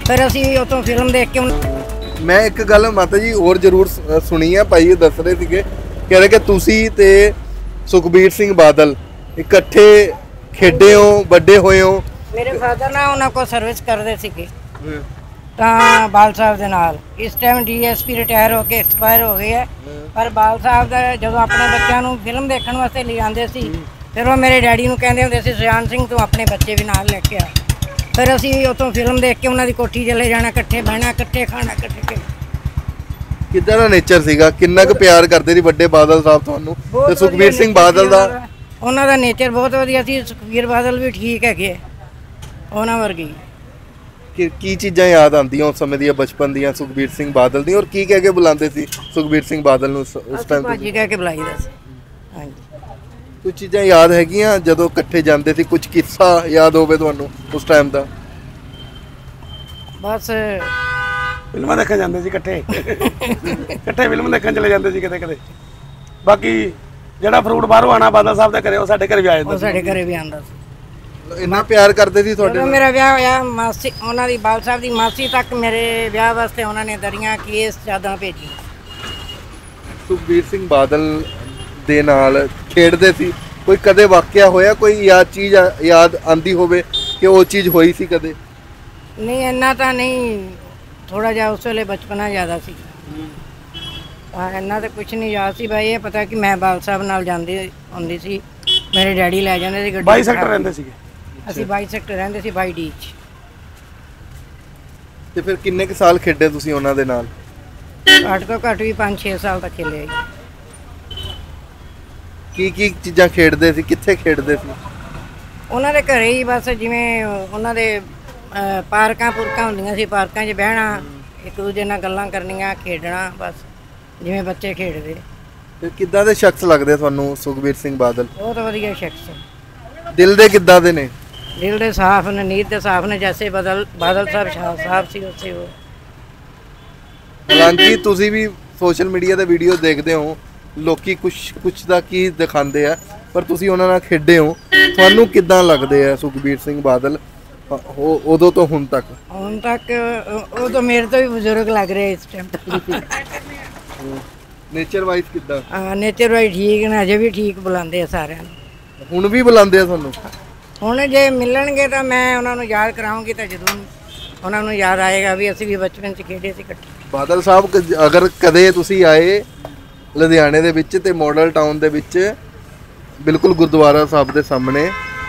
फिर असी उतों फिल्म देख के मैं एक गल माता जी और जरूर सुनी है, भाई दस रहे थे कह रहे कि तुसी ते सुखबीर सिंह बादल इकट्ठे खेडे हो, बड़े होए हो। मेरे फादर ना उन्होंने को सर्विस करते थे बाल साहब के नाल। इस टाइम DSP रिटायर होके एक्सपायर हो गए है, पर बाल साहब का जो अपने बच्चों को फिल्म देखने वास्ते ले आते सी, फिर वो मेरे डैडी को कहते होंगे सी सुजान सिंह तू अपने बच्चे भी नाल लेके आ। फिर असी उतों फिल्म देख के उन्होंने कोठी चले जाना, इकट्ठे बहना, इकट्ठे खाना, इकट्ठे। किद्दां दा नेचर सीगा, किन्ना क प्यार करते सी बड़े बादल साहब तुहानू ते सुखबीर सिंह बादल दा? उन्हां दा नेचर बहुत वधिया सी। सुखबीर बादल भी ठीक है उन्हां वर्गी। की चीज़ां याद आंदियां उस समय दियां बचपन दियां सुखबीर सिंह बादल दी, और की कह के बुलाते सी सुखबीर सिंह बादल नू उस टाइम? भाजी कह के बुलाईदा सी। हाँ जी, कुछ चीज़ां याद हैगियां जदों इकट्ठे जांदे सी, कुछ किस्सा याद होवे तुहानू उस टाइम दा? बस फिल्मां देखण जांदे सी इकट्ठे इकट्ठे फिल्म देखण चले जांदे सी कदे कदे। बाकी ਜਿਹੜਾ ਫਰੂਟ ਬਾਹਰੋਂ ਆਣਾ ਬਾਦਲ ਸਾਹਿਬ ਦੇ ਘਰੇ, ਉਹ ਸਾਡੇ ਘਰੇ ਵੀ ਆ ਜਾਂਦਾ। ਉਹ ਸਾਡੇ ਘਰੇ ਵੀ ਆਂਦਾ ਸੀ। ਇੰਨਾ ਪਿਆਰ ਕਰਦੇ ਸੀ ਤੁਹਾਡੇ ਨਾਲ? ਮੇਰਾ ਵਿਆਹ ਹੋਇਆ, ਮਾਸੀ ਉਹਨਾਂ ਦੀ ਬਾਲ ਸਾਹਿਬ ਦੀ ਮਾਸੀ ਤੱਕ ਮੇਰੇ ਵਿਆਹ ਵਾਸਤੇ ਉਹਨਾਂ ਨੇ ਦਰੀਆਂ ਕੇਸ ਚਾਦਰਾਂ ਭੇਜੀ। ਸੁਖਬੀਰ ਸਿੰਘ ਬਾਦਲ ਦੇ ਨਾਲ ਖੇਡਦੇ ਸੀ, ਕੋਈ ਕਦੇ ਵਾਕਿਆ ਹੋਇਆ, ਕੋਈ ਯਾਦ ਚੀਜ਼ ਯਾਦ ਆਂਦੀ ਹੋਵੇ ਕਿ ਉਹ ਚੀਜ਼ ਹੋਈ ਸੀ ਕਦੇ? ਨਹੀਂ ਇੰਨਾ ਤਾਂ ਨਹੀਂ, ਥੋੜਾ ਜਿਹਾ ਉਸ ਵੇਲੇ ਬਚਪਨਾ ਜ਼ਿਆਦਾ ਸੀ। ਇੰਨਾ ਤਾਂ ਕੁਛ ਨਹੀਂ ਯਾਦ ਸੀ ਭਾਈ। ਇਹ ਪਤਾ ਕਿ ਮੈਂ ਬਾਲ ਸਾਹਿਬ ਨਾਲ ਜਾਂਦੀ ਹੁੰਦੀ ਸੀ, ਮੇਰੇ ਡੈਡੀ ਲੈ ਜਾਂਦੇ ਸੀ ਗੱਡੀ। 22 ਸੈਕਟਰ ਰਹਿੰਦੇ ਸੀਗੇ ਅਸੀਂ 22 ਸੈਕਟਰ ਰਹਿੰਦੇ ਸੀ, 22D 'ਚ। ਤੇ ਫਿਰ ਕਿੰਨੇ ਕੁ ਸਾਲ ਖੇਡੇ ਤੁਸੀਂ ਉਹਨਾਂ ਦੇ ਨਾਲ? ਘੱਟ ਤੋਂ ਘੱਟ ਵੀ 5-6 ਸਾਲ ਤੱਕ ਖੇਲੇ। ਕੀ ਚੀਜ਼ਾਂ ਖੇਡਦੇ ਸੀ, ਕਿੱਥੇ ਖੇਡਦੇ ਸੀ? ਉਹਨਾਂ ਦੇ ਘਰੇ ਹੀ, ਬਸ ਜਿਵੇਂ ਉਹਨਾਂ ਦੇ ਪਾਰਕਾਂ ਪੁਰਕਾਂ ਹੁੰਦੀਆਂ ਸੀ, ਪਾਰਕਾਂ 'ਚ ਬਹਿਣਾ, ਇੱਕ ਦੂਜੇ ਨਾਲ ਗੱਲਾਂ ਕਰਨੀਆਂ, ਖੇਡਣਾ, ਬਸ ਜਿਵੇਂ ਬੱਚੇ ਖੇਡਦੇ। ਤੇ ਕਿੱਦਾਂ ਦੇ ਸ਼ਖਸ ਲੱਗਦੇ ਤੁਹਾਨੂੰ ਸੁਖਬੀਰ ਸਿੰਘ ਬਾਦਲ? ਬਹੁਤ ਵਧੀਆ ਸ਼ਖਸ। ਦਿਲ ਦੇ ਕਿੱਦਾਂ ਦੇ ਨੇ? ਦਿਲ ਦੇ ਸਾਫ਼ ਨੇ, ਨੀਤ ਦੇ ਸਾਫ਼ ਨੇ, ਜੈਸੇ ਬਾਦਲ ਸਾਹਿਬ ਸਾਫ਼ ਸੀ ਉਸੇ ਉਹ। ਹਾਲਾਂਕਿ ਤੁਸੀਂ ਵੀ ਸੋਸ਼ਲ ਮੀਡੀਆ ਤੇ ਵੀਡੀਓ ਦੇਖਦੇ ਹੋ, ਲੋਕੀ ਕੁਛ ਦਾ ਕੀ ਦਿਖਾਉਂਦੇ ਆ, ਪਰ ਤੁਸੀਂ ਉਹਨਾਂ ਨਾਲ ਖੇਡੇ ਹੋ, ਤੁਹਾਨੂੰ ਕਿੱਦਾਂ ਲੱਗਦੇ ਆ ਸੁਖਬੀਰ ਸਿੰਘ ਬਾਦਲ ਉਦੋਂ ਤੋਂ ਹੁਣ ਤੱਕ? ਹੁਣ ਤੱਕ ਉਹ ਤਾਂ ਮੇਰੇ ਤੋਂ ਵੀ ਬਜ਼ੁਰਗ ਲੱਗ ਰਹੇ ਇਸ ਟਾਈਮ ਤੱਕ। ਨੇਚਰ ਵਾਈਜ਼ ਕਿੱਦਾਂ? ਹਾਂ, ਨੇਚਰ ਵਾਈਜ਼ ਠੀਕ ਨੇ, ਅਜੇ ਵੀ ਠੀਕ ਬੁਲਾਉਂਦੇ ਆ ਸਾਰਿਆਂ ਨੂੰ। ਹੁਣ ਵੀ ਬੁਲਾਉਂਦੇ ਆ ਤੁਹਾਨੂੰ? ਹੁਣ ਜੇ ਮਿਲਣਗੇ ਤਾਂ ਮੈਂ ਉਹਨਾਂ ਨੂੰ ਯਾਦ ਕਰਾਉਂਗੀ, ਤਾਂ ਜ਼ਰੂਰ ਉਹਨਾਂ ਨੂੰ ਯਾਦ ਆਏਗਾ ਵੀ ਅਸੀਂ ਵੀ ਬਚਪਨ 'ਚ ਖੇਡੇ ਸੀ ਇਕੱਠੇ। ਬਾਦਲ ਸਾਹਿਬ ਅਗਰ ਕਦੇ ਤੁਸੀਂ ਆਏ ਲੁਧਿਆਣੇ ਦੇ ਵਿੱਚ ਤੇ ਮਾਡਲ ਟਾਊਨ ਦੇ ਵਿੱਚ, ਬਿਲਕੁਲ ਗੁਰਦੁਆਰਾ ਸਾਹਿਬ ਦੇ ਸਾਹਮਣੇ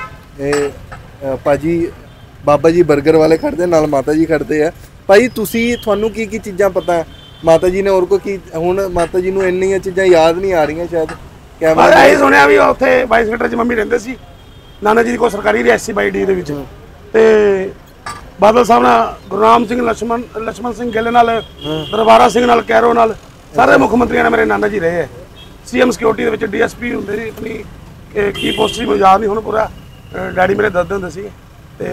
ਇਹ ਭਾਜੀ ਬਾਬਾ ਜੀ 버ਗਰ ਵਾਲੇ ਖੜਦੇ, ਨਾਲ ਮਾਤਾ ਜੀ ਖੜਦੇ ਆ। ਭਾਈ ਤੁਹਾਨੂੰ ਕੀ ਚੀਜ਼ਾਂ ਪਤਾ ਮਾਤਾ ਜੀ ਨੇ, ਹੋਰ ਕੋ ਕੀ? ਹੁਣ ਮਾਤਾ ਜੀ ਨੂੰ ਇੰਨੀਆਂ ਚੀਜ਼ਾਂ ਯਾਦ ਨਹੀਂ ਆ ਰਹੀਆਂ ਸ਼ਾਇਦ। ਕੈਮਰਾ ਇਹ ਸੁਣਿਆ ਵੀ ਉੱਥੇ 22 ਸੈਕਟਰ 'ਚ ਮੰਮੀ ਰਹਿੰਦੇ ਸੀ, ਨਾਨਾ ਜੀ ਦੀ ਕੋਈ ਸਰਕਾਰੀ ਰਿਹਾਇਸ਼ ਸੀ 22D ਦੇ ਵਿੱਚ। ਤੇ ਬਾਦਲ ਸਾਹਿਬ ਨਾਲ ਗੁਰਨਾਮ ਸਿੰਘ, ਲਛਮਣ ਸਿੰਘ ਗਿੱਲ ਨਾਲ, ਦਰਬਾਰਾ ਸਿੰਘ ਨਾਲ, ਕੈਰੋ ਨਾਲ, ਸਾਰੇ ਮੁੱਖ ਮੰਤਰੀਆਂ ਨਾਲ ਮੇਰੇ ਨਾਨਾ ਜੀ ਰਹੇ ਹੈ। CM ਸਿਕਿਉਰਿਟੀ ਦੇ ਵਿੱਚ DSP ਹੁੰਦੇ ਸੀ, ਆਪਣੀ ਕੀ ਪੋਸਟ ਸੀ ਮੈਨੂੰ ਯਾਦ ਨਹੀਂ ਹੁਣ ਪੂਰਾ, ਡੈਡੀ ਮੇਰੇ ਦੱਸਦੇ ਹੁੰਦੇ ਸੀਗੇ। ਤੇ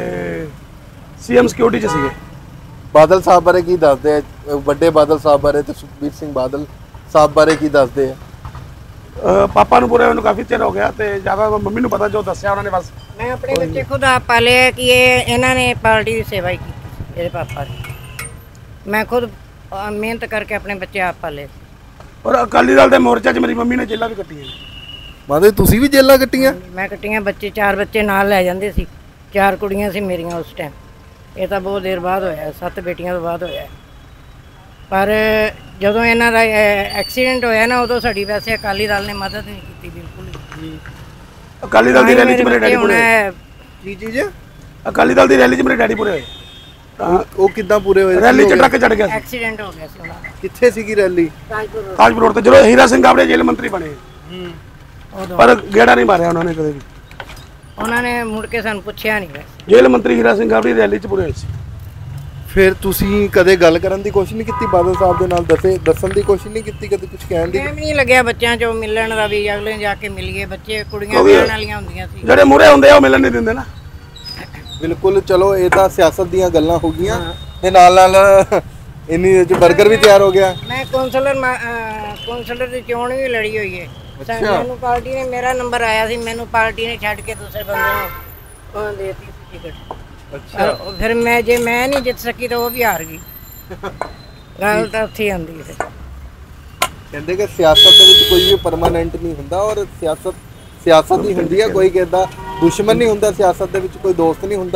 CM ਸਿਕਿਉਰਿਟੀ 'ਚ ਸੀਗੇ। ਬਾਦਲ ਸਾਹਿਬ ਬਾਰੇ ਕੀ ਦੱਸਦੇ ਆ, ਵੱਡੇ ਬਾਦਲ ਸਾਹਿਬ ਬਾਰੇ ਤੇ ਸੁਖਬੀਰ ਸਿੰਘ ਬਾਦਲ ਸਾਹਿਬ ਬਾਰੇ ਕੀ ਦੱਸਦੇ ਆ? ਪਾਪਾ ਨੂੰ ਪੂਰੇ ਮੈਨੂੰ ਕਾਫੀ ਚਿਰ ਹੋ ਗਿਆ, ਤੇ ਜ਼ਿਆਦਾ ਮੰਮੀ ਨੂੰ ਪਤਾ ਜੋ ਦੱਸਿਆ ਉਹਨਾਂ ਨੇ ਬਸ। ਮੈਂ ਆਪਣੇ ਬੱਚੇ ਖੁਦ ਆਪ ਪਾਲੇ ਹੈ ਕਿ ਇਹਨਾਂ ਨੇ ਪਾਰਟੀ ਦੀ ਸੇਵਾ ਕੀਤੀ, ਇਹਦੇ ਪਾਪਾ ਦੀ। ਮੈਂ ਖੁਦ ਮਿਹਨਤ ਕਰਕੇ ਆਪਣੇ ਬੱਚੇ ਆਪ ਪਾਲੇ। ਔਰ ਅਕਾਲੀ ਦਲ ਦੇ ਮੋਰਚੇ 'ਚ ਮੇਰੀ ਮੰਮੀ ਨੇ ਜੇਲਾਂ ਵੀ ਕੱਟੀਆਂ। ਮਾਦੇ ਤੁਸੀਂ ਵੀ ਜੇਲਾਂ ਕੱਟੀਆਂ? ਮੈਂ ਕੱਟੀਆਂ। ਬੱਚੇ 4 ਬੱਚੇ ਨਾਲ ਲੈ ਜਾਂਦੇ ਸੀ, 4 ਕੁੜੀਆਂ ਸੀ ਮੇਰੀਆਂ ਉਸ ਟਾਈਮ। ਇਹ ਤਾਂ ਬਹੁਤ ਦੇਰ ਬਾਅਦ ਹੋਇਆ, 7 ਬੇਟੀਆਂ ਤੋਂ ਬਾਅਦ ਹੋਇਆ। ਪਰ ਜਦੋਂ ਇਹਨਾਂ ਦਾ ਐਕਸੀਡੈਂਟ ਹੋਇਆ ਨਾ, ਉਦੋਂ ਸਾਡੀ ਵੈਸੇ ਅਕਾਲੀ ਦਲ ਨੇ ਮਦਦ ਨਹੀਂ ਕੀਤੀ ਬਿਲਕੁਲ। ਅਕਾਲੀ ਦਲ ਦੀ ਰੈਲੀ 'ਚ ਮੇਰੇ ਡੈਡੀ ਪੂਰੇ ਕੀ ਚੀਜ਼? ਅਕਾਲੀ ਦਲ ਦੀ ਰੈਲੀ 'ਚ ਮੇਰੇ ਡੈਡੀ ਪੂਰੇ ਹੋਏ। ਉਹ ਕਿੱਦਾਂ ਪੂਰੇ ਹੋਏ? ਰੈਲੀ 'ਚ ਟਰੱਕ ਚੜ ਗਿਆ, ਐਕਸੀਡੈਂਟ ਹੋ ਗਿਆ ਸੀ ਉਹਨਾਂ ਦਾ। ਕਿੱਥੇ ਸੀਗੀ ਰੈਲੀ? ਤਾਜਪੁਰ ਰੋਡ ਤੇ, ਜਦੋਂ ਹੀਰਾ ਸਿੰਘ ਆਪਣੇ ਜੇਲ੍ਹ ਮੰਤਰੀ ਬਣੇ। ਪਰ ਗੇੜਾ ਨਹੀਂ ਮਾਰਿਆ ਉਹਨਾਂ ਨੇ ਕਦੇ ਵੀ। ਉਹਨਾਂ ਨੇ ਮੁੜ ਕੇ ਸਾਨੂੰ ਪੁੱਛਿਆ ਨਹੀਂ। ਜੇਲ੍ਹ ਮੰਤਰੀ ਹੀਰਾ ਸਿੰਘ ਆਪਣੀ ਰੈਲੀ 'ਚ ਪੂਰੇ ਹੋਏ ਸੀ। ਫਿਰ ਤੁਸੀਂ ਕਦੇ ਗੱਲ ਕਰਨ ਦੀ ਕੋਸ਼ਿਸ਼ ਨਹੀਂ ਕੀਤੀ ਬਾਦਲ ਸਾਹਿਬ ਦੇ ਨਾਲ? ਦੱਸਣ ਦੀ ਕੋਸ਼ਿਸ਼ ਨਹੀਂ ਕੀਤੀ ਕਦੇ, ਕੁਝ ਕਹਿਣ ਦੀ? ਟਾਈਮ ਨਹੀਂ ਲੱਗਿਆ ਬੱਚਿਆਂ 'ਚੋਂ ਮਿਲਣ ਦਾ ਵੀ, ਅਗਲੇ ਜਾ ਕੇ ਮਿਲੀਏ। ਬੱਚੇ ਕੁੜੀਆਂ ਵਿਆਹਣ ਵਾਲੀਆਂ ਹੁੰਦੀਆਂ ਸੀ, ਜਿਹੜੇ ਮੂਹਰੇ ਹੁੰਦੇ ਆ ਉਹ ਮਿਲਣ ਨਹੀਂ ਦਿੰਦੇ ਨਾ। ਬਿਲਕੁਲ। ਚਲੋ ਇਹ ਤਾਂ ਸਿਆਸਤ ਦੀਆਂ ਗੱਲਾਂ ਹੋ ਗਈਆਂ, ਤੇ ਨਾਲ ਇੰਨੀ 버ਗਰ ਵੀ ਤਿਆਰ ਹੋ ਗਿਆ। ਮੈਂ ਕੌਂਸਲਰ ਦੀ ਚੋਣ ਵੀ ਲੜੀ ਹੋਈ ਹੈ। ਮੈਨੂੰ ਪਾਰਟੀ ਨੇ, ਮੇਰਾ ਨੰਬਰ ਆਇਆ ਸੀ, ਮੈਨੂੰ ਪਾਰਟੀ ਨੇ ਛੱਡ ਕੇ ਦੂਸਰੇ ਬੰਦੇ ਨੂੰ ਦੇਤੀ ਟਿਕਟ। ਅੱਛਾ ਪਰ ਫਿਰ ਮੈਂ ਜੇ ਮੈਂ ਨਹੀਂ ਜਿੱਤ ਸਕੀ ਤਾਂ ਉਹ ਵੀ ਹਾਰ ਗਈ। ਗੱਲ ਤਾਂ ਉੱਥੇ ਹੀ ਆਉਂਦੀ ਹੈ ਫਿਰ। ਕਹਿੰਦੇ ਕਿ ਸਿਆਸਤ ਦੇ ਵਿੱਚ ਕੋਈ ਵੀ ਪਰਮਾਨੈਂਟ ਨਹੀਂ ਹੁੰਦਾ ਔਰ ਸਿਆਸਤ ਹੀ ਹੁੰਦੀ ਹੈ। ਕੋਈ ਕਹਿੰਦਾ ਦੁਸ਼ਮਣ ਨਹੀਂ ਹੁੰਦਾ ਸਿਆਸਤ ਦੇ ਵਿੱਚ, ਕੋਈ ਦੋਸਤ ਨਹੀਂ ਹੁੰਦਾ।